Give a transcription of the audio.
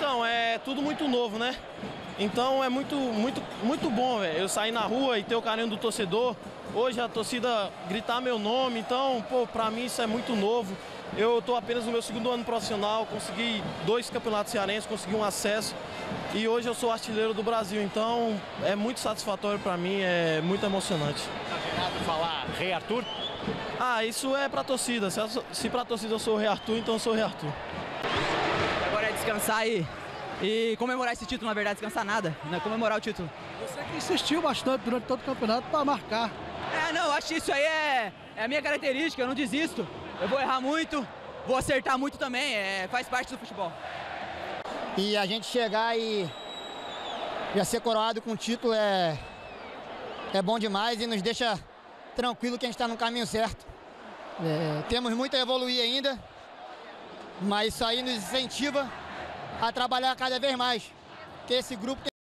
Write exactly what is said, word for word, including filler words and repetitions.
Então, é tudo muito novo, né? Então é muito, muito, muito bom, velho. Eu sair na rua e ter o carinho do torcedor. Hoje a torcida gritar meu nome, então, pô, pra mim isso é muito novo. Eu tô apenas no meu segundo ano profissional, consegui dois campeonatos cearenses, consegui um acesso e hoje eu sou artilheiro do Brasil, então é muito satisfatório pra mim, é muito emocionante. Tá errado falar Rei Arthur? Ah, isso é pra torcida. Se, se pra torcida eu sou o Rei Arthur, então eu sou o Rei Arthur. Agora é descansar e, e comemorar esse título, na verdade, descansar nada, né? Comemorar o título. Você que insistiu bastante durante todo o campeonato para marcar. É, não, acho que isso aí é, é a minha característica, eu não desisto. Eu vou errar muito, vou acertar muito também, é, faz parte do futebol. E a gente chegar e já ser coroado com o título é, é bom demais e nos deixa tranquilo que a gente está no caminho certo. É, temos muito a evoluir ainda, mas isso aí nos incentiva a trabalhar cada vez mais. Que esse grupo tem